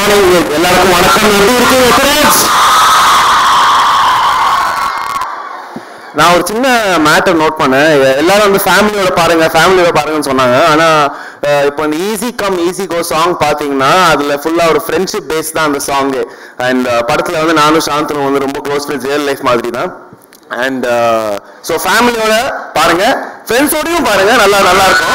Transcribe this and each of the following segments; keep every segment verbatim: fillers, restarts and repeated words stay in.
Morning எல்லாருக்கும் வணக்கம். எப்படி இருக்கீங்க ஃப்ரெண்ட்ஸ்? நான் ஒரு சின்ன மேட்டர் நோட் பண்ணேன். எல்லாரும் வந்து ஃபேமிலியோட பாருங்க ஃபேமிலியோட பாருங்கன்னு சொன்னாங்க. ஆனால் இப்போ இந்த easy come easy go song பார்த்தீங்கன்னா அதில் ஃபுல்லாக ஒரு ஃப்ரெண்ட்ஷிப் பேஸ் தான் அந்த சாங்கு. அண்ட் படத்தில் வந்து நானும் சாந்தனும் வந்து ரொம்ப க்ளோஸ் ஃப்ரெண்ட்ஸ், ரியல் லைஃப் மாதிரி தான். அண்ட் ஸோ ஃபேமிலியோட பாருங்க, ஃப்ரெண்ட்ஸோடையும் பாருங்க, நல்லா நல்லா இருக்கும்.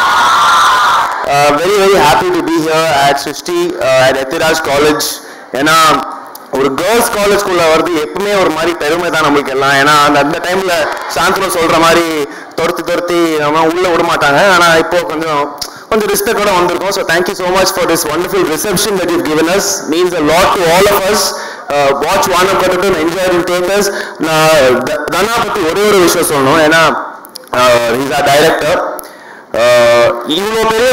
Very very happy to be here at Srishti at Ethiraj college. ஏன்னா ஒரு கேர்ள்ஸ் காலேஜ்குள்ள வருது எப்பவுமே ஒரு மாதிரி பெருமை தான் நம்மளுக்கு எல்லாம். ஏன்னா அந்த அந்த டைம்ல சாந்தனம் சொல்ற மாதிரி துரத்தி துரத்தி நம்ம உள்ள விட மாட்டாங்க. ஆனா இப்போ கொஞ்சம் கொஞ்சம் ரெஸ்பெக்டோட வந்திருக்கோம். So thank you so much for this wonderful reception that you given us. Means a lot to all of us. வாட்ச் வானம் கட்டுட்டு என்ஜாய் இன் தியேட்டர்ஸ். நான் தனா பத்தி ஒரே ஒரு விஷயம் சொல்லணும். ஏன்னா இஸ் ஆர் டைரக்டர். இவ்வளோ பெரிய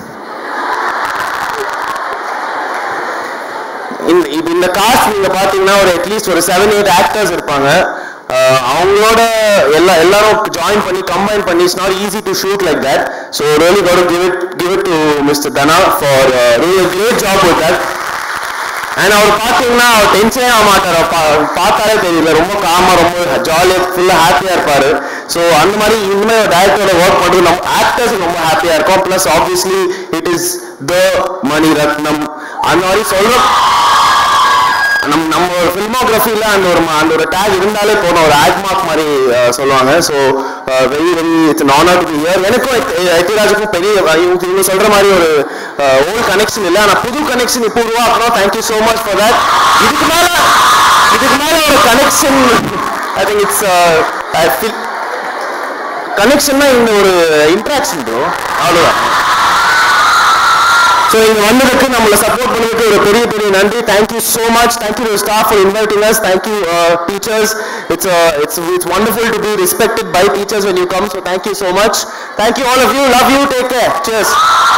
இந்த காஸ்ட் நீங்க பாத்தீங்கன்னா ஒரு அட்லீஸ்ட் ஒரு செவன் எயிட் ஆக்டர்ஸ் இருப்பாங்க. அவங்களோட எல்லா எல்லாரும் ஜாயின் பண்ணி கம்பைன் பண்ணி it's not easy to shoot like that. So really got to give it give it to mister Dhana for really great job with that. And அவர் பார்த்தீங்கன்னா அவர் டென்ஷனே ஆக மாட்டார். பார்த்தாலே தெரியல, ரொம்ப காமா ரொம்ப ஜாலியாக ஃபுல்லாக ஹாப்பியாக இருப்பார். ஸோ அந்த மாதிரி இனிமேல் டைரக்டரோட ஒர்க் பண்ணுறது நம்ம ஆக்டர்ஸுக்கு ரொம்ப ஹாப்பியாக இருக்கும். Plus obviously it is the Mani Ratnam. அந்த மாதிரி சொல்கிறோம். நம் நம்ம ஒரு ஃபில்மோகிராஃபியில் அந்த ஒரு அந்த ஒரு டேக் இருந்தாலே போதும், ஒரு ஆட் மார்க் மாதிரி சொல்லுவாங்க. So very very it's an honor to be here. எனக்கும் எத்திராஜுக்கும் பெரிய இவங்க சொல்கிற மாதிரி ஒரு ஓல்ட் கனெக்ஷன் இல்லை, ஆனால் புது கனெக்ஷன் இப்போ உருவாக்குறோம். Thank you so much for that. இதுக்கு மேலே இதுக்கு மேலே ஒரு connection I think it's I feel கனெக்ஷன்னா இந்த ஒரு இன்ட்ராக்ஷன் ப்ரோ, அவ்வளோதான். ஸோ இங்கே வந்ததுக்கு நம்மளை சப்போர்ட் பண்ணதுக்கு ஒரு பெரிய பெரிய நன்றி. Thank you so much. Thank you to staff for inviting us. Thank you teachers. It's it's it's wonderful to be respected by teachers when you come. So thank you so much. Thank you all of you. Love you. Take care. Cheers.